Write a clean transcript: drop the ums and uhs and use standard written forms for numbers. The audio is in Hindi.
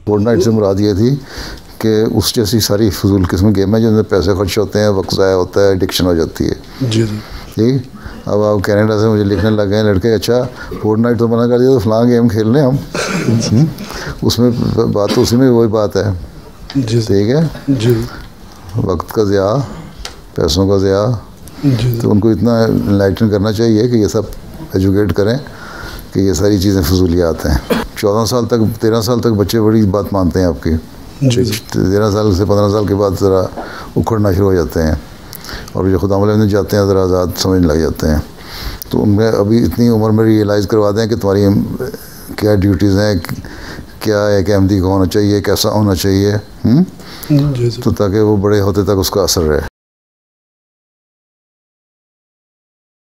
फोर्टनाइट से मुराद ये थी कि उस जैसी सारी फजूल किस्म गेम है जिनमें पैसे खर्च होते हैं, वक्त ज़ाया होता है, एडिक्शन हो जाती है। जी ठीक। अब आप कनाडा से मुझे लिखने लग गए लड़के, अच्छा फोर्टनाइट तो मना कर दिया तो फलां गेम खेल लें हम। उसमें बात तो उसी में वही बात है। जी ठीक है जी। वक्त का ज़िया, पैसों का ज़िया, तो उनको इतना इनलाइटन करना चाहिए कि ये सब एजुकेट करें कि ये सारी चीज़ें फजूलियात हैं। 14 साल तक 13 साल तक बच्चे बड़ी बात मानते हैं आपकी। 13 साल से 15 साल के बाद ज़रा उखड़ना शुरू हो जाते हैं और जो खुदा में जाते हैं ज़रा आज़ाद समझने लग जाते हैं। तो उनमें अभी इतनी उम्र में रियलाइज़ करवा दें कि तुम्हारी क्या ड्यूटीज़ हैं, क्या है कि अहमदी को होना चाहिए, कैसा होना चाहिए, तो ताकि वो बड़े होते तक उसका असर रहे।